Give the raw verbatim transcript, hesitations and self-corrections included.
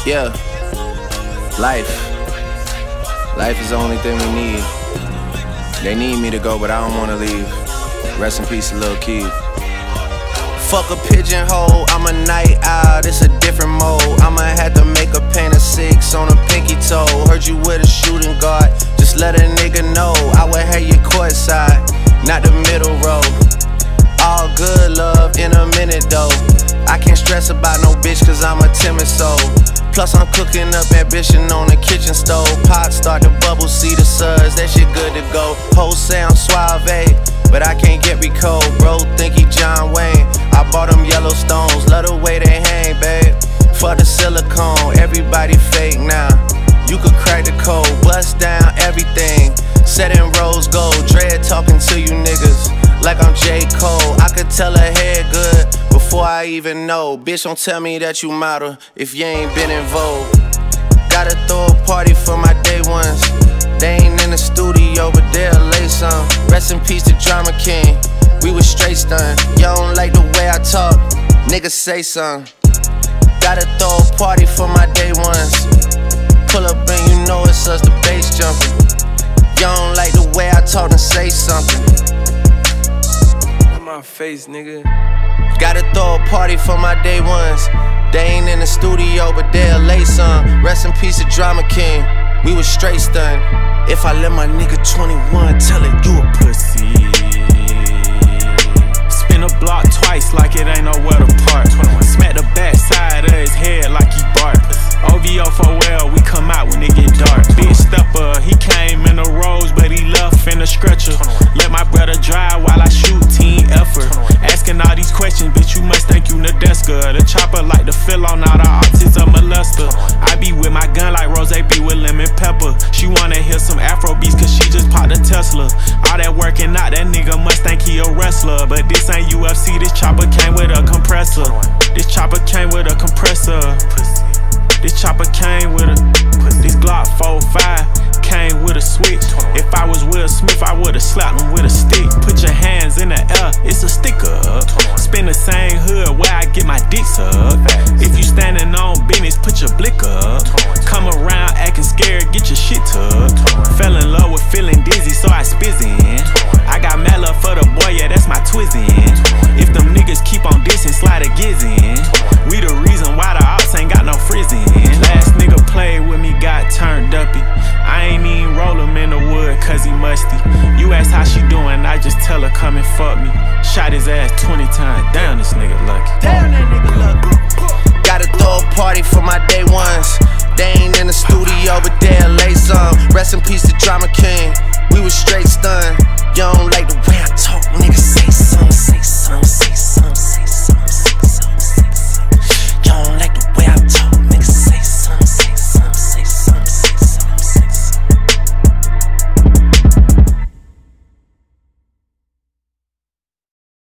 Yeah, life. Life is the only thing we need. They need me to go, but I don't wanna leave. Rest in peace, Lil' Keith. Fuck a pigeonhole, I'm a night owl, it's a different mode. I'ma have to make a paint of six on a pinky toe. Heard you with a shooting guard, just let a nigga know. I would have you courtside, not the middle row. All good love in a minute though. I can't stress about no bitch cause I'm a timid soul. Plus I'm cooking up ambition on the kitchen stove. Pot start to bubble, see the suds, that shit good to go. Whole sound suave, but I can't get recalled. Bro think he John Wayne, I bought them Yellowstones. Love the way they hang, babe, for the silicone. Everybody fake now, you could crack the code. Bust down everything, set in rose gold. Dread talking to you niggas like I'm J. Cole. I could tell her head good before I even know. Bitch, don't tell me that you model if you ain't been in vogue. Gotta throw a party for my day ones. They ain't in the studio, but they'll lay some. Rest in peace to Drama King, we was straight stunned. Y'all don't like the way I talk, niggas say something. Gotta throw a party for my day ones. Pull up and you know it's us, the bass jumping. Y'all don't like the way I talk, then say something. My face, nigga. Gotta throw a party for my day ones. They ain't in the studio, but they'll lay some. Rest in peace to Drama King, we was straight stunned. If I let my nigga twenty-one tell it, you a pussy. Spin a block twice like it ain't nowhere to park. Smack the back side of his head like he bark. O V O for well, we come out when it get dark. Big stepper, he came in a rose, but he left in a stretcher. Let my brother drive while I shoot, team effort. Asking all these questions, bitch, you must think you Nadeska. The chopper like to fill on all the autism molester. I be with my gun like Rose be with lemon pepper. She wanna hear some Afro beats cause she just popped a Tesla. All that working out, that nigga must think he a wrestler. But this ain't U F C, this chopper came with a compressor. This chopper came with a compressor. This chopper came with a, this Glock four five came with a switch. If I was Will Smith, I would've slapped him with a stick. Put your hands in the air, it's a sticker. Spin the same hood where I get my dicks up. If you standing on business, put your blick up. Come around acting scared, get your shit tucked. Fell in love with feeling dizzy, so I spizzin'. I got mad love for the boy, yeah, that's my twizzin'. If them niggas keep on dissing, slide a gizzin'. We the reason why the ops ain't got no frizzin'. Last nigga played with me, got turned uppy. I ain't even roll him in the wood cause he musty. You ask how she doing, I just tell her come and fuck me. Shot his ass twenty times, damn this nigga lucky. Damn that nigga lucky. Gotta throw a party for my day ones. They ain't in the studio, but they'll lay some. Rest in peace to Drama King, we was straight stunned. You don't like the